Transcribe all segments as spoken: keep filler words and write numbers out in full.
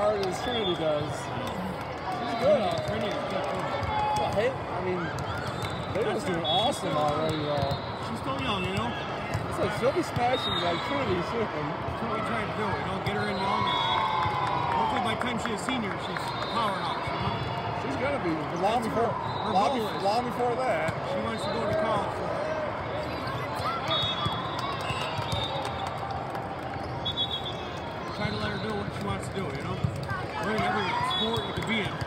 hard as Trinity does. She's good. Trinity is good. Well, hey, I mean, Layla's doing awesome already, though. She's still young, you know? It's like she'll be smashing like Trinity soon. That's what we try to do. You know, get her in young. Hopefully by the time she's a senior, she's a powerhouse, you know? She's gonna be long before, her long, goal before is. long before that. She wants to go to college for it. Try to let her do what she wants to do, you know? We're in every sport you could be in.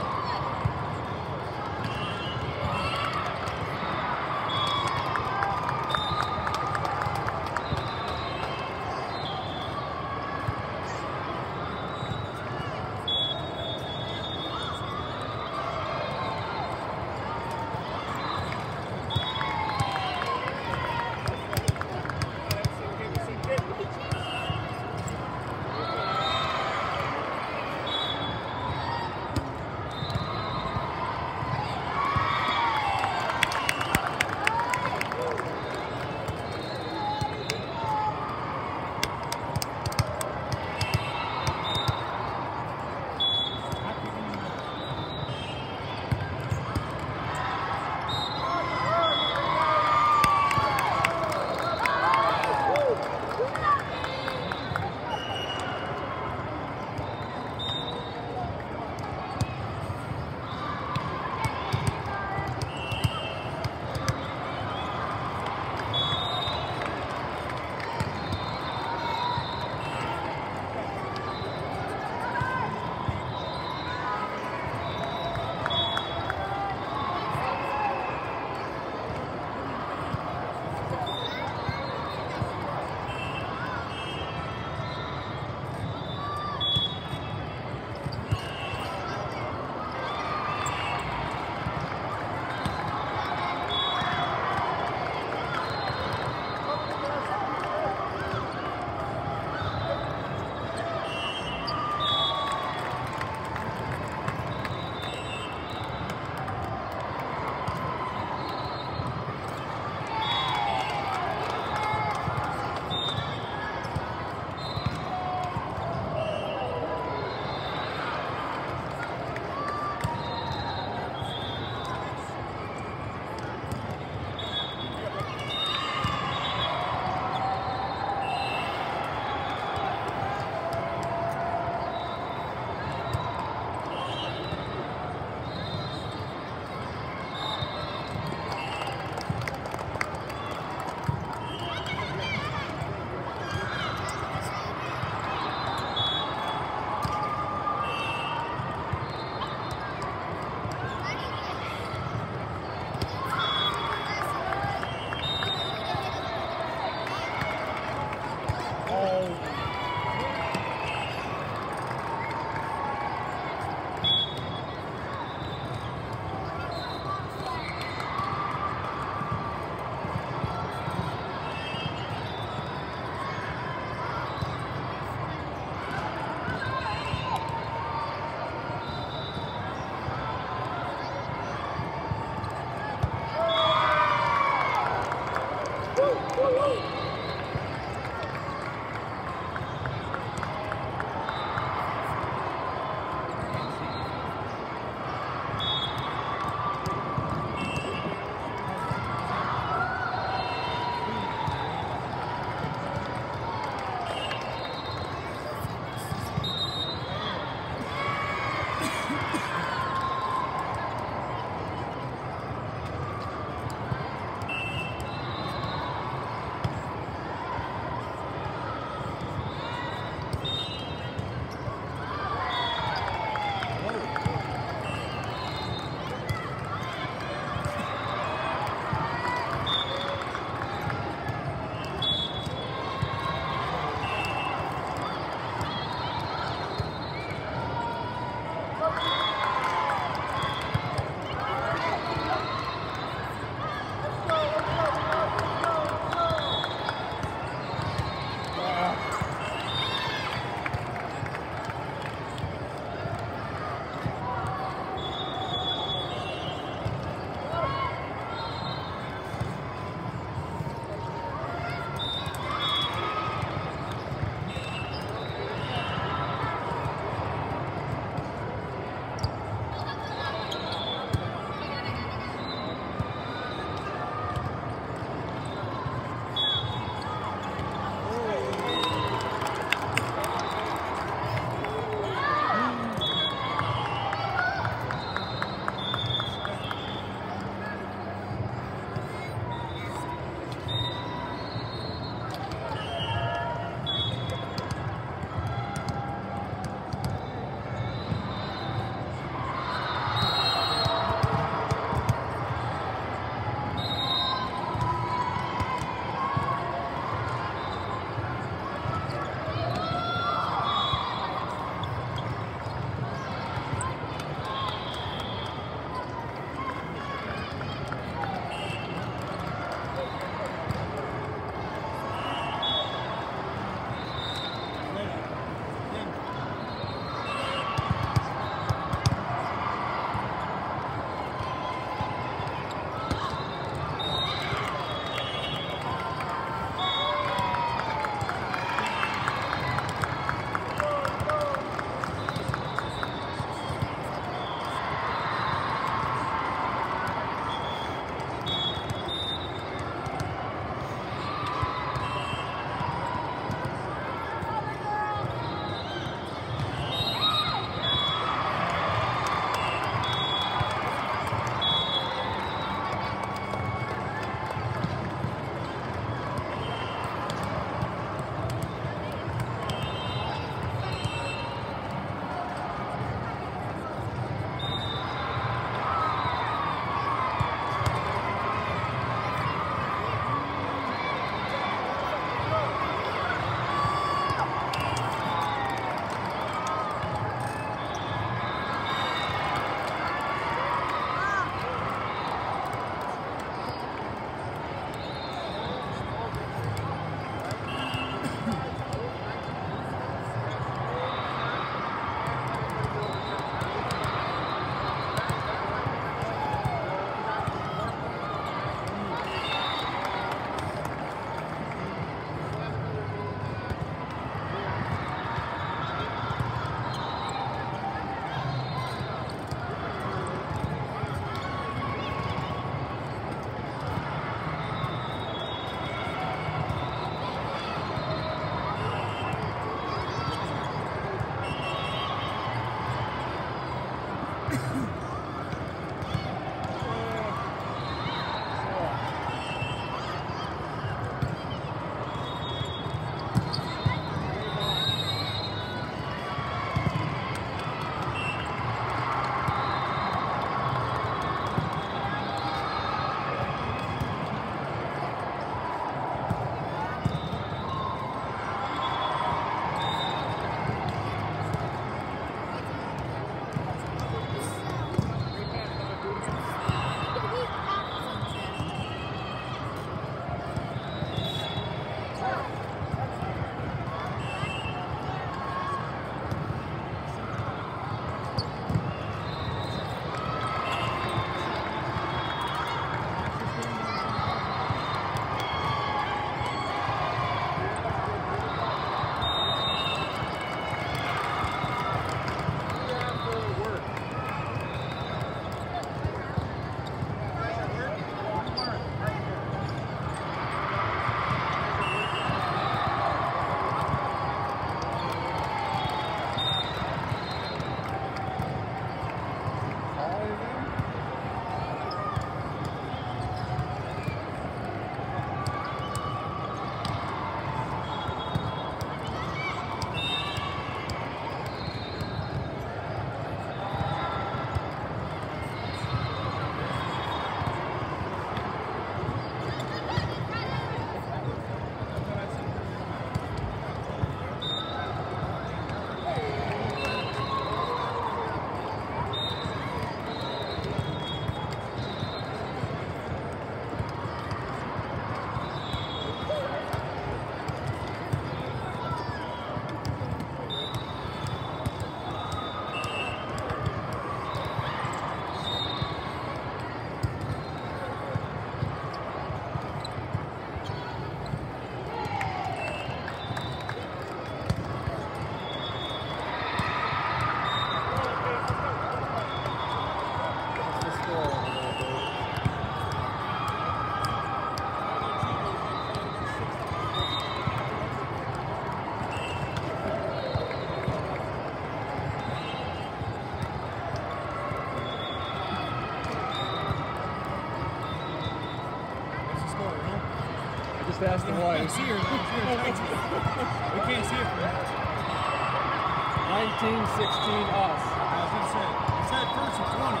passed We away. can't see her. though. She was crazy. We can't see it from here. nineteen sixteen us. I was gonna say. I said first and twenty.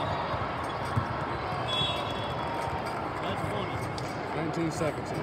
That's funny. nineteen seventeen.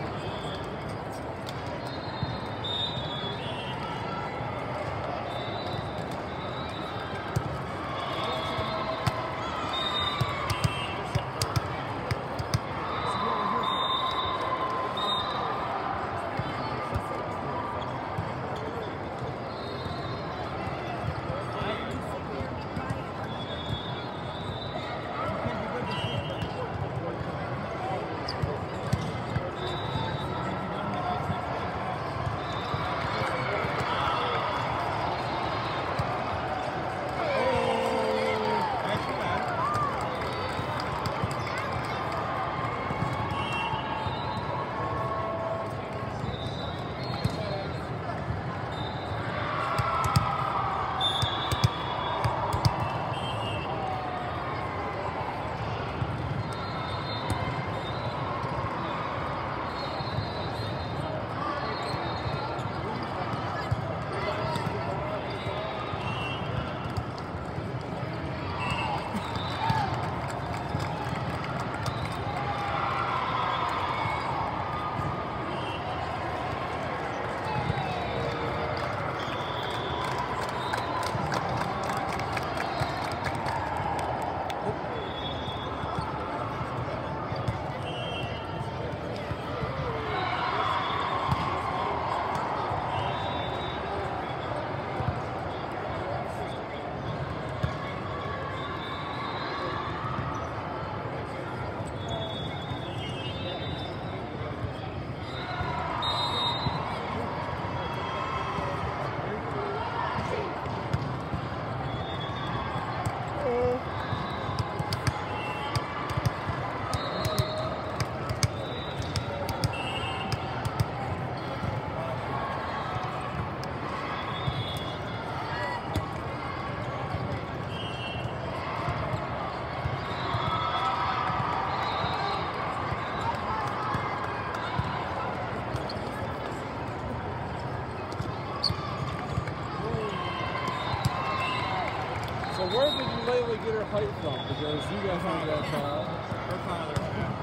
So where did you lately get her height from? Because you guys aren't that tall. Her father.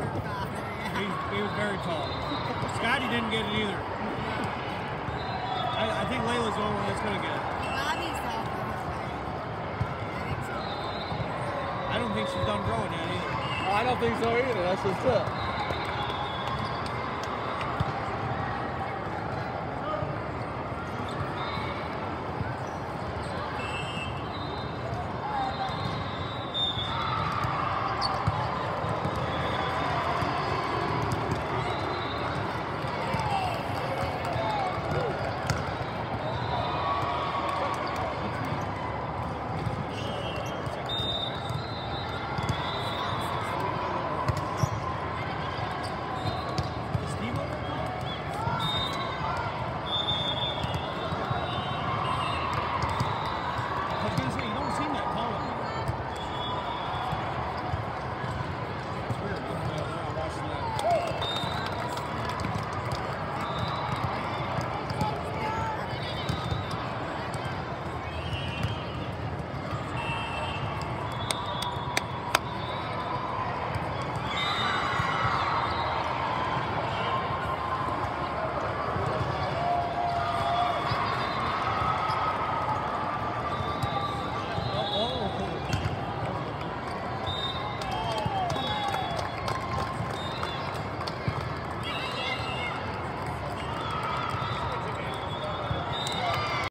He, he was very tall. Scotty didn't get it either. I, I think Layla's the only one that's going to get it. Bobby's tall for her height. I think so. I don't think she's done growing yet either. I don't think so either. That's just it.